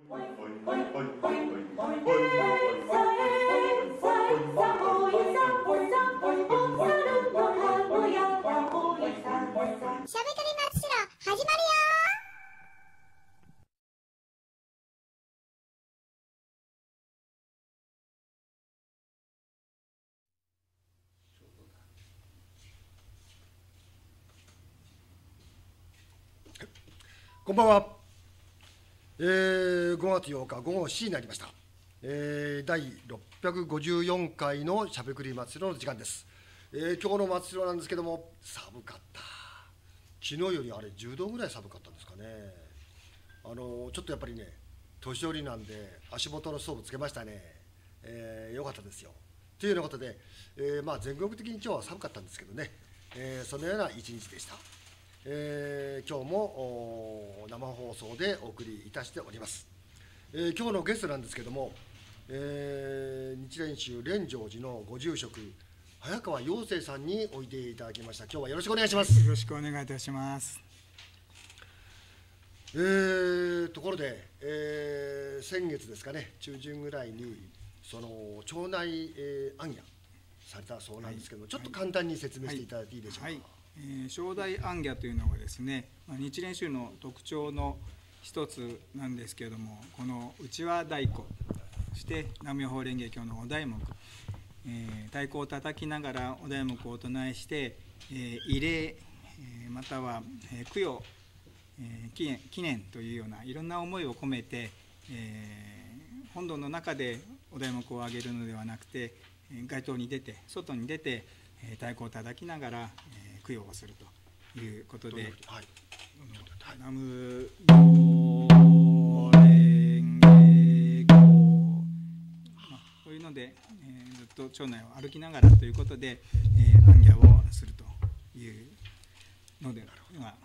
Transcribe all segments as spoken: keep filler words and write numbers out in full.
しゃべくり松代始まるよ。 こんばんは、えー、ごがつようか午後しちじになりました、えー、だいろっぴゃくごじゅうよんかいのしゃべくり松代の時間です、えー、今日の松代なんですけども、寒かった。昨日よりあれじゅうどぐらい寒かったんですかね。あのー、ちょっとやっぱりね、年寄りなんで足元のストーブつけましたね、えー、よかったですよ。というようなことで、えーまあ、全国的に今日は寒かったんですけどね、えー、そのような一日でした。えー、今日も生放送でお送りいたしております。えー、今日のゲストなんですけども、えー、日蓮宗蓮成寺のご住職早川陽生さんにおいでいただきました。今日はよろしくお願いします。 よろしくお願いいたします。 えー、ところで、えー、先月ですかね、中旬ぐらいにその町内、えー、行脚されたそうなんですけども、はい、ちょっと簡単に説明していただいていいでしょうか。 はいはい、えー、正代行脚というのはですね、日蓮宗の特徴の一つなんですけれども、このうちわ太鼓、そして南無妙法蓮華経のお題目、えー、太鼓を叩きながらお題目をお唱えして、えー、慰霊、えー、または、えー、供養、えー、記念、記念というようないろんな思いを込めて、えー、本堂の中でお題目を上げるのではなくて、街頭に出て、外に出て、えー、太鼓を叩きながら、えー、供養をするということで、 はい、 南無妙蓮華経というので、えー、ずっと町内を歩きながらということで、えー、行脚をするというので、今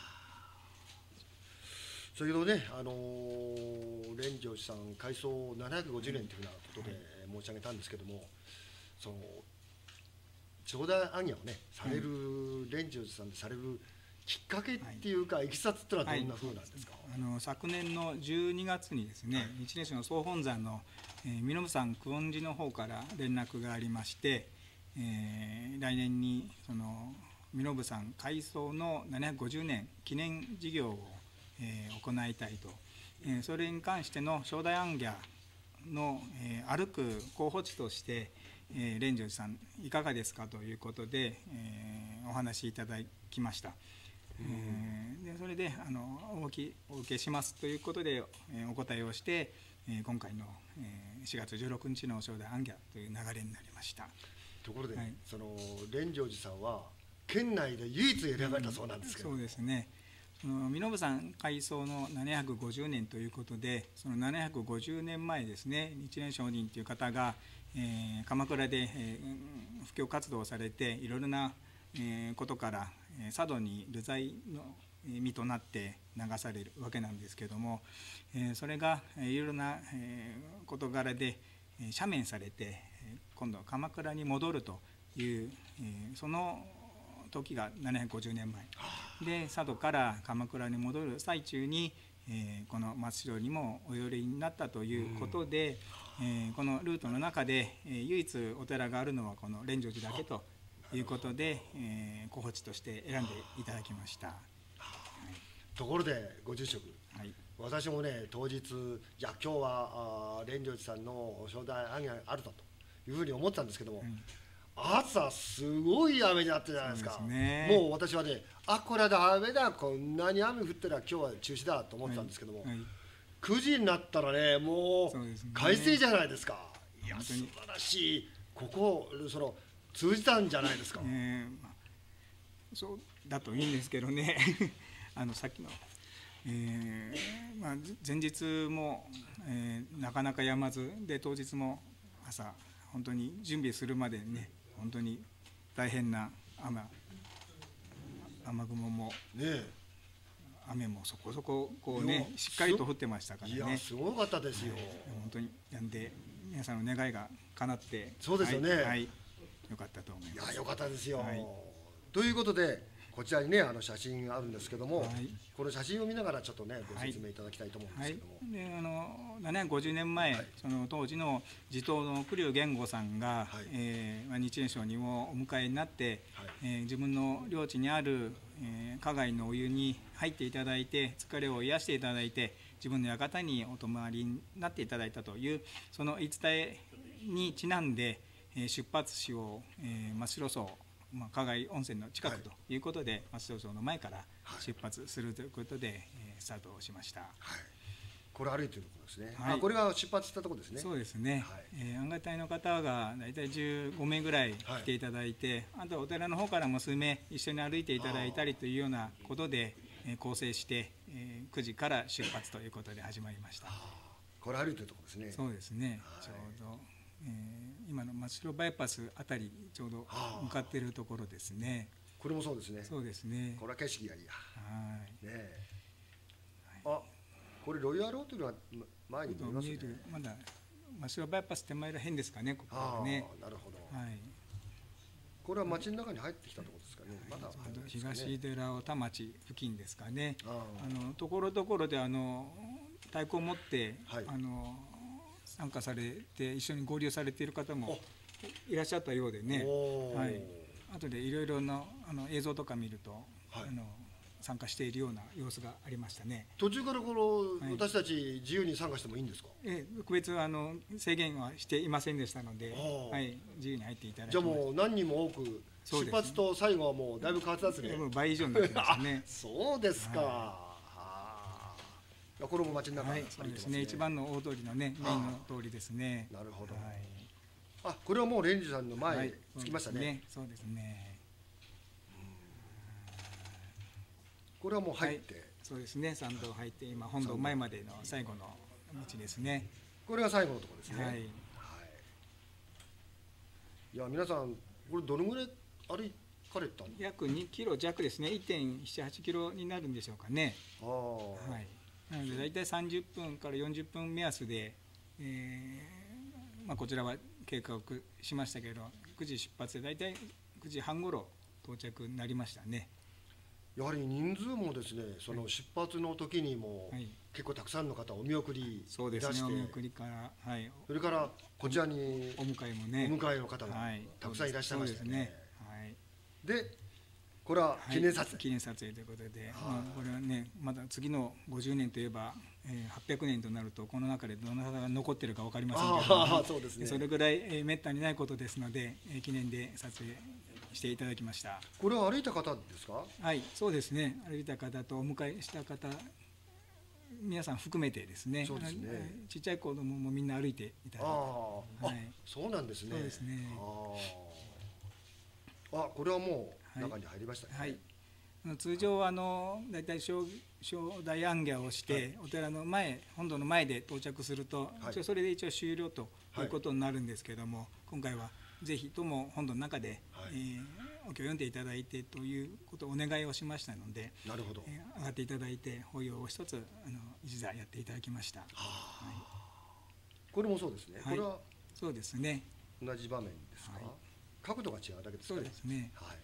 先ほどね、あのー、蓮成寺さん開創ななひゃくごじゅうねんというふうなことで申し上げたんですけども、はい、その正代行脚をねされる、はい、蓮成寺さんでされるきっかけっていうか、はい、いきさつっていうのはどんなふうなんですか。 はい、あの昨年のじゅうにがつにですね、はい、日蓮宗の総本山の、えー、身延山久遠寺の方から連絡がありまして、えー、来年にその身延山開創のななひゃくごじゅうねん記念事業を、えー、行いたいと、えー、それに関しての正代行脚の、えー、歩く候補地として、えー、蓮成寺さんいかがですかということで、えー、お話しいただきました。えー、でそれであのお受けお受けしますということで、えー、お答えをして、えー、今回の、えー、しがつじゅうろくにちの正代行脚という流れになりました。 ところで、はい、その蓮成寺さんは県内で唯一選ばれたそうなんですけど、 うん、そうですね。その身延山開創のななひゃくごじゅうねんということで、そのななひゃくごじゅうねんまえですね、日蓮上人という方が、えー、鎌倉で、えー、布教活動をされて、いろいろな、えー、ことから佐渡に流罪の身となって流されるわけなんですけれども、それがいろいろな事柄で赦免されて今度は鎌倉に戻るというその時がななひゃくごじゅうねんまえで、佐渡から鎌倉に戻る最中にこの松代にもお寄りになったということで、このルートの中で唯一お寺があるのはこの蓮成寺だけということで、えー、候補地として選んでいただきました。はい、 ところでご住職、 はい、 私もね当日、じゃあ今日は蓮成寺さんの正代行脚あるというふうに思ってたんですけども、はい、朝すごい雨になったじゃないですか。そうですね、もう私はね、あこれはダメだ、こんなに雨降ったら今日は中止だと思ってたんですけども、はいはい、くじになったらねもう快晴じゃないですか。いや素晴らしい、ここその通じたんじゃないですか。 えーまあ、そうだといいんですけどねあのさっきの、えーまあ、前日も、えー、なかなかやまずで、当日も朝本当に準備するまでね、本当に大変な雨雨雲も、ね、雨もそこそここうねしっかりと降ってましたからね。 いやすごかったですよ、 はい、本当にやんで皆さんの願いが叶って、 そうですよね、 はいはい、よかったと思います。 いやよかったですよ、 はい、 ということで、 こちらにね、あの写真があるんですけども、 はい、 この写真を見ながらちょっとね、ご説明いただきたいと思うんですけども。 はい、であのななひゃくごじゅうねんまえ、はい、その当時の地頭の栗生源吾さんが、はい、えー、日蓮上人をお迎えになって、はい、えー、自分の領地にある、えー、花街のお湯に入っていただいて、疲れを癒していただいて、自分の館にお泊まりになっていただいたというその言い伝えにちなんで、えー、出発地を、えー、松代荘、まあ、花街温泉の近くということで、はい、松代荘の前から出発するということで、はい、えー、スタートをしました。はい、 これ歩いてるところですね。 はい、 あ、これが出発したところですね。 そうですね。はい、えー、案外隊の方がだいたいじゅうごめいぐらい来ていただいて、はい、あとお寺の方からも数名一緒に歩いていただいたりというようなことで、えー、構成して、えー、くじから出発ということで始まりました。 これ歩いてるところですね。 そうですね。はい、ちょうど、えー、今の松代バイパスあたりちょうど向かっているところですね。 これもそうですね。 そうですね。 これは景色がいいや。 はい。 ねえ。あ、これロイヤルホテルは前に見えますね。 まだ松代バイパス手前ら変ですかね、ここはね。 なるほど。 はい。 これは町の中に入ってきたところですかね。まだ東寺尾田町付近ですかね。あのところどころであの太鼓を持って、はい、あの参加されて一緒に合流されている方もいらっしゃったようでね。はい。後でいろいろなあの映像とか見ると、はい、あの参加しているような様子がありましたね。 途中からこの、はい、私たち自由に参加してもいいんですか？ ええ、特別あの制限はしていませんでしたので、はい、自由に入っていただきました。 じゃあもう何人も多く出発と最後はもうだいぶ変わってたんですね。 もう倍以上になってましたね。 そうですか。はい、これも街の中、 はい、そうですね。一番の大通りのね、メインの通りですね。 なるほど。はい、あ、これはもうレンジさんの前着きましたね。はい、 そうですね。 これはもう入って、はい、 そうですね。参道入って今本堂前までの最後の道ですね。 これが最後のところですね。はい。はい、いや皆さんこれどのぐらい歩かれたんですか？ 約にキロ弱ですね。いってんななはちキロになるんでしょうかね。ああ。はい。なので大体さんじゅっぷんからよんじゅっぷん目安で、えー、まあこちらは計画しましたけど、くじ出発で大体くじはん頃到着になりましたね。 やはり人数もですね、その出発の時にも結構たくさんの方お見送り出して、そうですね、お見送りから、はい、それからこちらにお迎えもね、 お迎えの方がたくさんいらっしゃいましたね。 はい、 で、これは記念撮影、はい、 記念撮影ということで、まあ、これはね、まだ次のごじゅうねんといえば、えー、はっぴゃくねんとなるとこの中でどなたが残ってるか分かりませんけども、そうですね、それぐらい、えー、めったにないことですので、えー、記念で撮影していただきました。 これは歩いた方ですか？ はい、そうですね。歩いた方とお迎えした方、皆さん含めてですね。そうですね。ちっちゃい子供もみんな歩いていただいて。ああ、はい、そうなんですね。 そうですね。 ああ、これはもう中に入りましたね。はい。 はい、通常あのだいたい正代行脚をして、はい、お寺の前、本堂の前で到着すると、はい、それで一応終了ということになるんですけども、はい、今回はぜひとも本堂の中で、はい、えー、お経を読んでいただいてということをお願いをしましたので、 なるほど、 えー、上がっていただいて法要を一つあの一座やっていただきました。はあ、はい、これもそうですね。はい、これはそうですね。 同じ場面ですか？はい、角度が違うだけですかね。 そうですね。はい。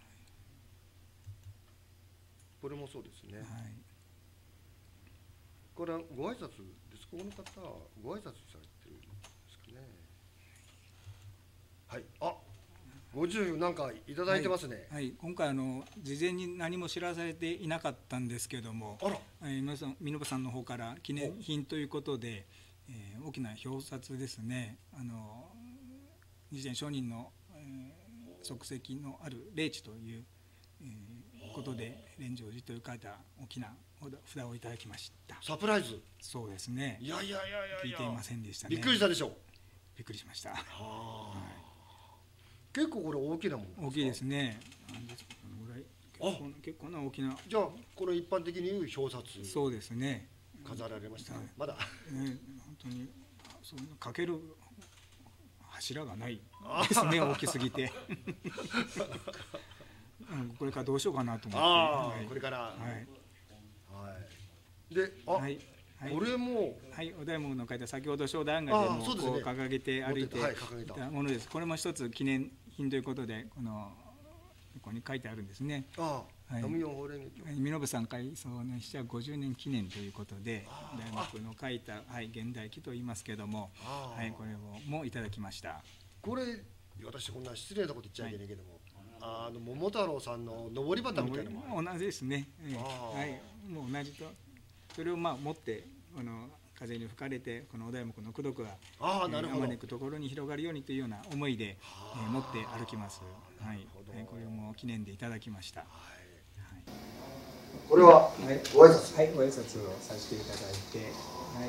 これもそうですね。はい。これはご挨拶です。この方はご挨拶されてるんですかね。はい、あ、ごじゅうなんかいただいてますね。 はい、はい、今回あの事前に何も知らされていなかったんですけども、あら、えー、皆さん箕さんの方から記念品ということで、えー、大きな表札ですね。あの日蓮上人の、えー、足跡のある霊地という、えー、ことで蓮成寺という書いた大きな札をいただきました。 サプライズ。 そうですね。 いやいやいやいや、 聞いていませんでしたね。 びっくりしたでしょう。 びっくりしました。はあ、はい、結構これ大きなものですか？ 大きいですね。結構, 結構な大きな。 じゃあこれ一般的に言う表札。 そうですね。 飾られました。まだ。 ね、本当にそのかける柱がないですね。大きすぎて。これからどうしようかなと思って。 あ、はい、これから。はい。はい。で、あ、はい、これも、 はい、お大門の書いた先ほど正代案外でもこう掲げて歩いていたものです。これも一つ記念品ということで、このこに書いてあるんですね。 ああ、 はい、 ナムヨン法蓮華経。 身延さん開創のしちゃごじゅうねん記念ということで、大学の書いた、はい、現代記と言いますけども、はい、これをもいただきました。 これ私こんな失礼なこと言っちゃいけないけども、はい、あの桃太郎さんの登り旗みたいなのも同じですね。はい、もう同じと、それをまあ持ってあの風に吹かれてこのお題目の功徳があまねくところに広がるようにというような思いで、えー、持って歩きます。はい、えー、これも記念でいただきました。はい、 これはご挨拶、 はい、ご挨拶をさせていただいて、はい。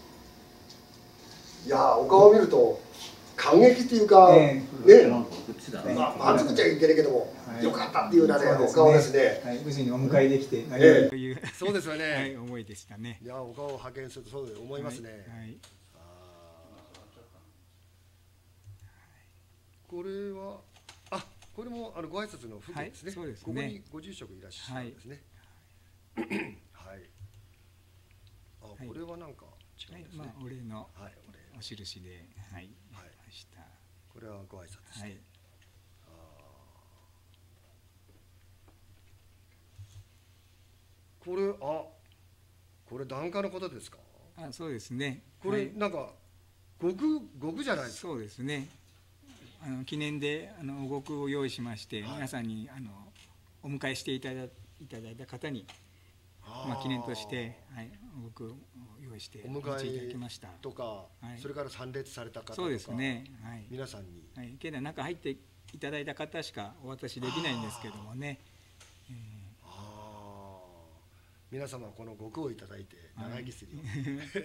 いやお顔を見ると感激っていうか、ね、まあ満足ちゃいけないけども、よかったっていうようなねお顔ですね。 はい、無事にお迎えできて何よりというそうですよね。 はい、思いでしたね。 いやお顔を拝見するとそう思いますね。はい。これはあこれもあのご挨拶の風景ですね。そうですね。ここにご住職いらっしゃるんですね。はい。あこれはなんか違うんですね。 まあお礼のお印ではい。 これはご挨拶して、はい、あこれあこれ檀家のことですか。 あそうですね。 これ、はい、なんか極極じゃないですか。 そうですね。あの記念であのお極を用意しまして、はい、皆さんにあのお迎えしていただいた方にまあ記念として、はい、お極を用意してお迎えいただきましたとか、はい、それから参列された方とか、 そうですね、はい、 皆さんに、 はい、けど中入っていただいた方しかお渡しできないんですけどもね、えー、 あ皆様このご苦をいただいて長生きするよ、はい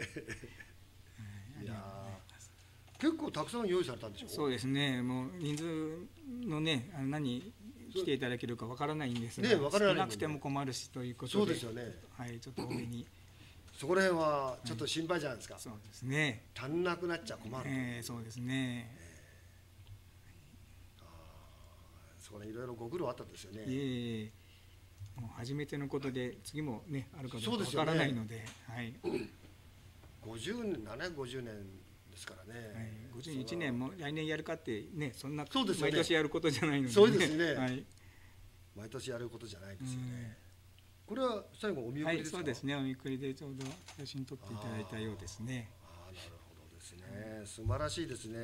、いや結構たくさん用意されたんでしょう。 そうですね、もう人数のね何来ていただけるかわからないんですが、 ね、少なくても困るしということで、 そうですよね、 はい、ちょっと多めにそこら辺はちょっと心配じゃないですか。はい、 そうですね。 足んなくなっちゃ困る。 えー、そうですね。えー、あそこらいろいろご苦労あったんですよね。 ええ、もう初めてのことで次もねあるかどうかわからないので、でね、はい。 ごじゅうねん、ななひゃくごじゅうねんですからね。 はい、ごじゅういちねんも来年やるかってね、そんな毎年やることじゃないので、ね。 そうですね。 はい。 毎年やることじゃないですよね。これは最後お見送りですか。 はい、そうですね。お見送りでちょうど写真撮っていただいたようですね。 ああ、なるほどですね。素晴らしいですね。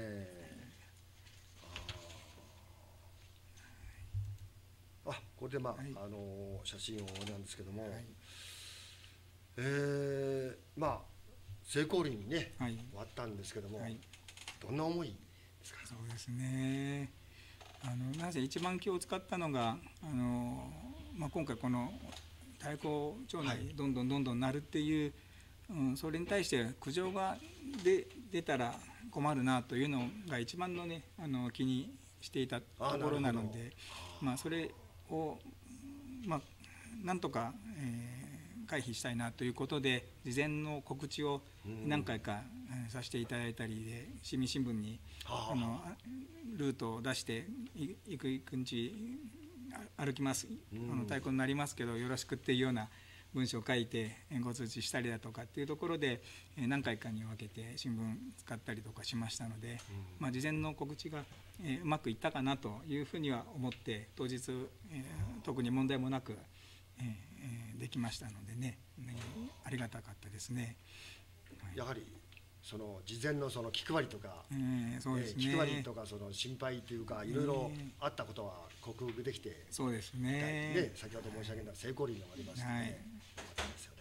あ、あ、これでまあ、はい、あの写真をなんですけども、はい、えー、まあ成功裏にね、はい、終わったんですけども、はい、どんな思いですか。 そうですね。あのなぜ一番気を使ったのがあの、まあ、今回この太鼓町内どんどんどんどん鳴るっていう、はい、うん、それに対して苦情がで出たら困るなというのが一番のねあの気にしていたところなので、まあ、それを、まあ、なんとか、えー、回避したいなということで事前の告知を何回か、うん、させていただいたりで市民新聞にあのルートを出して行く行くんち歩きます、うん、あの太鼓になりますけどよろしくっていうような文章を書いてご通知したりだとかっていうところで何回かに分けて新聞使ったりとかしましたので、うん、まあ、事前の告知がうまくいったかなというふうには思って当日、えー、特に問題もなく、えー、できましたのでね、ありがたかったですね。 はい、やはりその事前のその気配りとか、 えーそうですね、 気配りとかその心配というかいろいろあったことは克服できて、 そうですね。 ね、先ほど申し上げた成功率がありましたね。はい、ですよね。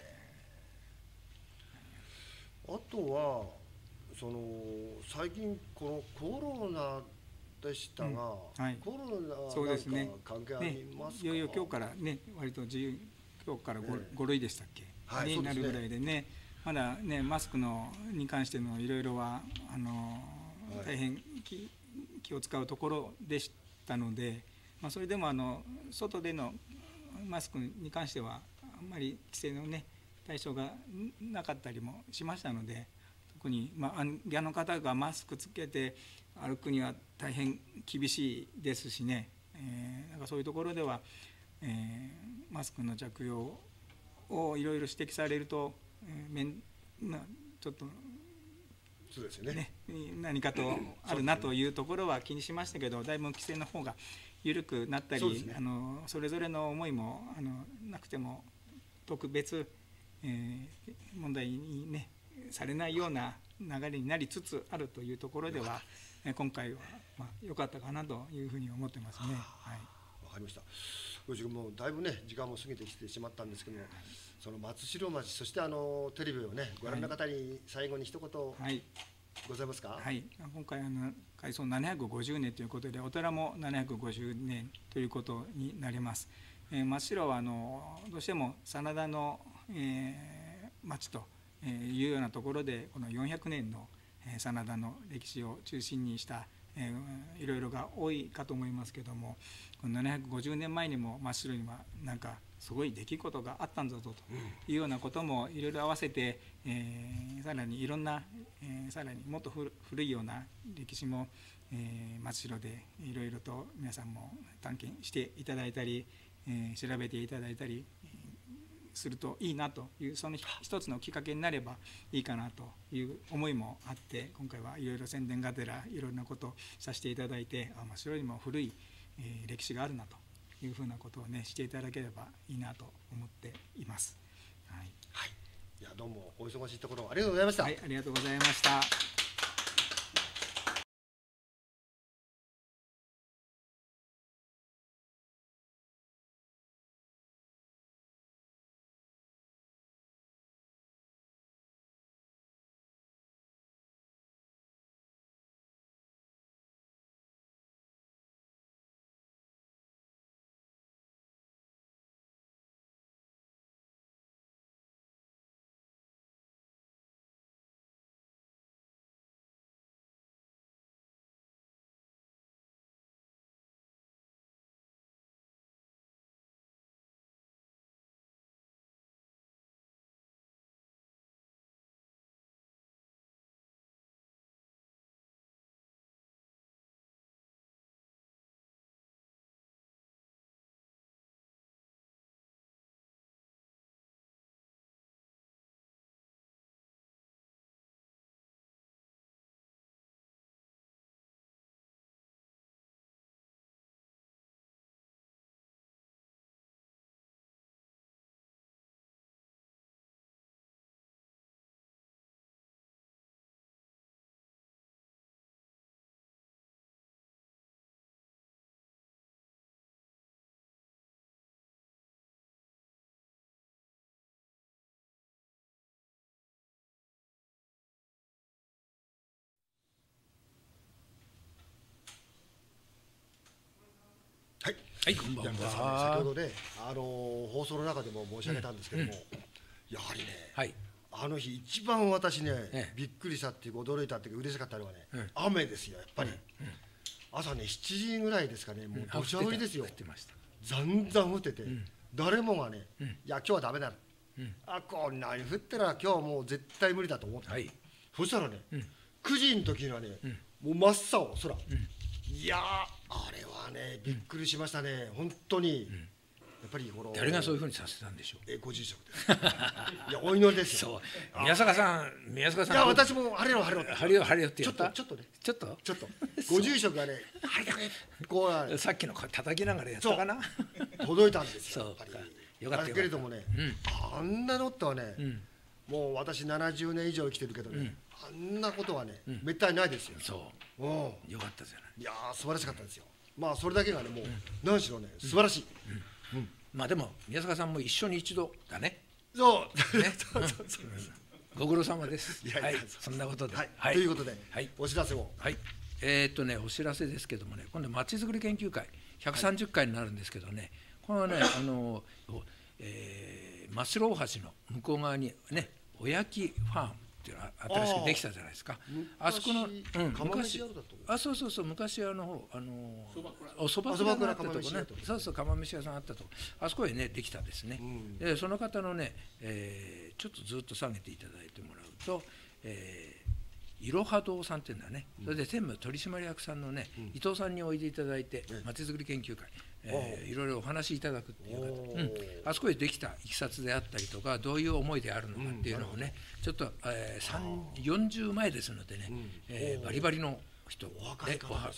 あとはその最近このコロナでしたが、うん、はい、コロナなんか関係ありますか。ね、 いよいよ今日からね割と自由今日から 5,、えー、ご類でしたっけ、はい、になるぐらいでね。まだねマスクのに関してのいろいろはあの、はい、大変 気, 気を使うところでしたので、まあ、それでもあの外でのマスクに関してはあんまり規制のね対象がなかったりもしましたので、特にまあギャの方がマスクつけて歩くには大変厳しいですしね、えー、なんかそういうところでは、えー、マスクの着用をいろいろ指摘されると面まあ、ちょっとそうですよね、 何かとあるなというところは気にしましたけど、だいぶ規制の方が緩くなったり、 そうですね、 あのそれぞれの思いもあのなくても特別、えー、問題に、ね、されないような流れになりつつあるというところでは、えー、今回はまあ良かったかなというふうに思ってますね。はい、 わかりました。ご時もうだいぶね時間も過ぎてきてしまったんですけども、はい、その松代町、そしてあのテレビをねご覧の方に最後に一言、はい、ございますか。 はい、今回あの開村ななひゃくごじゅうねんということで、お寺もななひゃくごじゅうねんということになります。えー、松代はあのどうしても真田の、えー、町というようなところで、このよんひゃくねんの真田の歴史を中心にした、えー、いろいろが多いかと思いますけども、このななひゃくごじゅうねんまえにも真っ白にはなんかすごい出来事があったんだぞというようなこともいろいろ合わせて、えー、さらにいろんな、えー、さらにもっと古いような歴史も、えー、真っ白でいろいろと皆さんも探検していただいたり、えー、調べていただいたりするといいなという、その一つのきっかけになればいいかなという思いもあって、今回はいろいろ宣伝がてらいろんなことをさせていただいて、あ、真っ白にも古い、えー、歴史があるなというふうなことをねしていただければいいなと思っています。はい、 はい、いやどうもお忙しいところありがとうございました。 はい、ありがとうございました。 はい、 はい、こんばんは。 先ほどね、あの放送の中でも申し上げたんですけども、うんうん、やはりね、はい、あの日一番私ね、ええ、びっくりしたっていうか驚いたっていうか嬉しかったのはね、うん、雨ですよやっぱり、うんうん、朝ねしちじぐらいですかね、もう土砂降りですよ、ざんざん降ってて、うん、誰もがね、うん、いや今日はダメだ、うん、あこんなに降ったら今日はもう絶対無理だと思った、はい、そしたらね、うん、くじの時にはね、うん、もう真っ青空、うん、いやあれはねびっくりしましたね、本当に、うん、やっぱりこの誰がそういうふうにさせたんでしょう。 えご住職ですいやお祈りですよ。 そう宮坂さん宮坂さんいや私も晴れろ晴れろ晴れよ晴れよって言ったちょっとねちょっとちょっとご住職がね晴れだねこうさっきの叩きながらやったかな届いたんですよ。やっぱりよかっただけれどもね、うん、あんなのってはね、うん、もう私ななじゅうねん以上生きてるけどね、うん、あんなことはね、うん、めったにないですよ。 そう、うん、よかったじゃない。 いやー素晴らしかったですよ。まあそれだけがねもう、うん、何しろね素晴らしい、 うんうん、まあでも宮坂さんも一緒に一度だね。 そうねご苦労様です。いやいや、はい、そんなことで、 はいはい、ということで、はい、お知らせをはいえー、っとねお知らせですけどもね、今度まちづくり研究会ひゃくさんじゅっかいになるんですけどね、このねあの、えー、真白大橋の向こう側にねおやきファームっていうのが新しくできたじゃないですか。 あ, あそこの、うん、昔あそうそうそう昔あのあのおそば倉があったとこね、そうそう釜飯屋さんあったとこ、あそこへねできたですね、うん、でその方のね、えー、ちょっとずっと下げていただいてもらうと、えー、いろは堂さんっていうんだね、うん、それで専務取締役さんのね、うん、伊藤さんにおいでいただいてまちづくり研究会、えー、いろいろお話しいただくっていう方、うん、あそこへできたいきさつであったりとかどういう思いであるのかっていうのをね、うん、ちょっと、えー、よんじゅうまえですのでね、うんえー、バリバリの人でお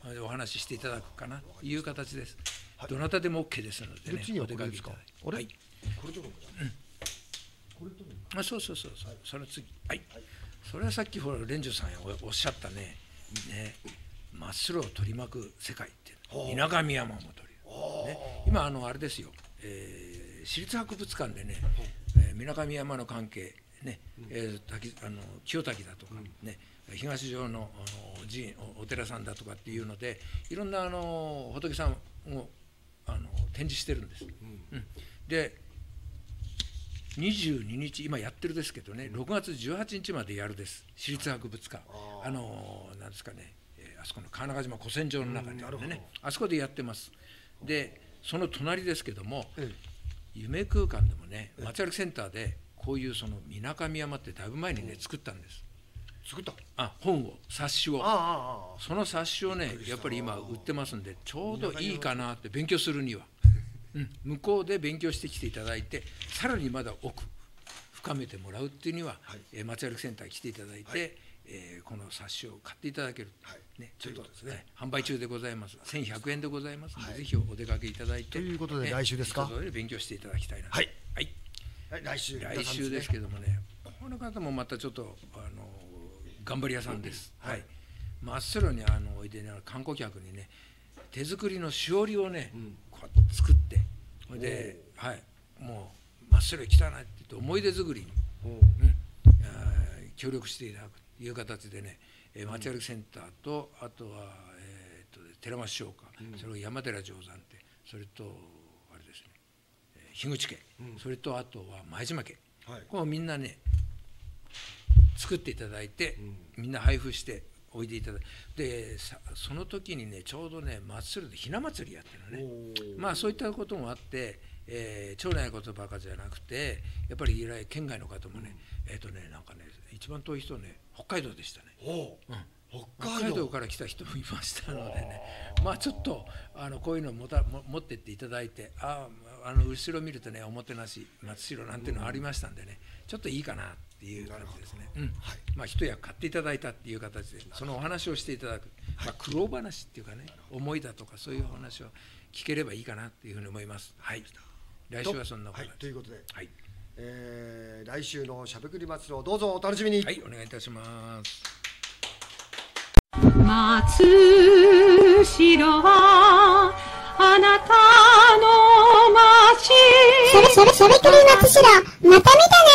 お話ししていただくかなという形です。どなたでも OK ですのでね、お出かけいただいて。 あれ、 はい、 これどこかな、これどこかな、 あ、そうそうそうそう、その次、はい、それはさっきほら連城さんおっしゃったね、ね、真っ白を取り巻く世界って水上山も取り、ね、今あのあれですよ、えー、市立博物館でね、えー、水上山の関係ね、えー、滝あの清滝だとかね、東城の寺院 お, お寺さんだとかっていうので、いろんなあの仏さんをあの展示してるんです。うんうん、でにじゅうににち今やってるですけどね、ろくがつじゅうはちにちまでやるです、市立博物館。あのなんですかね、えー、あそこの川中島古戦場の中にあるね、ね、あそこでやってます。でその隣ですけども、夢空間でもね、街歩きセンターでこういうその水上山ってだいぶ前にね作ったんです。 作ったあ、本を、冊子を、 ああああ、 その冊子をねやっぱり今売ってますんで、ちょうどいいかなって勉強するには、うん、向こうで勉強してきていただいて、さらにまだ奥深めてもらうっていうには、はい、えー、街歩きセンターに来ていただいて、はい、えー、この冊子を買っていただける、はい、ね、ちょっとですね、販売中でございます。せんひゃくえんでございますので、はい、ぜひお出かけいただいて、 ということで、ね、来週ですか、 で勉強していただきたいな。 はい、 はいはい、来週来週ですけどもね、この方もまたちょっとあの頑張り屋さんです。はい、真っ白にあのおいでね、観光客にね、手作りのしおりをね、うん、こう作って、それで、はい、もう真っ白に来たなって言って思い出作りに、うん、協力していただくという形でね、えー、街歩きセンターと、あとは、えー、と寺町商家、うん、それを山寺定山って、それとあれですね、樋口家、うん、それとあとは前島家、はい、これをみんなね作っていただいて、うん、みんな配布しておいでいただいて、でその時にねちょうどね真っ白でひな祭りやってるのね。まあそういったこともあって、えー、町内のことばかりじゃなくて、やっぱり県外の方もね、うん、えっ、ー、とねなんかね一番遠い人ね北海道でしたね。うん、北海道から来た人もいましたのでね、まあちょっとあのこういうのをもたも持ってっていただいて、ああの後ろ見るとねおもてなし松代なんていうのがありましたんでね、ちょっといいかなっていう感じですね。うん、はい、まあ一役買っていただいたっていう形でそのお話をしていただく、まあ、苦労話っていうかね、思いだとかそういうお話を聞ければいいかなっていうふうに思います。はい、来週はそんなこと、 はい、ということで、 はい、 えー、来週のしゃべくり祭りをどうぞお楽しみに。 はい、お願いいたします。 松代はあなたの町。 しゃべ、しゃべ、しゃべくり松代、また見たね。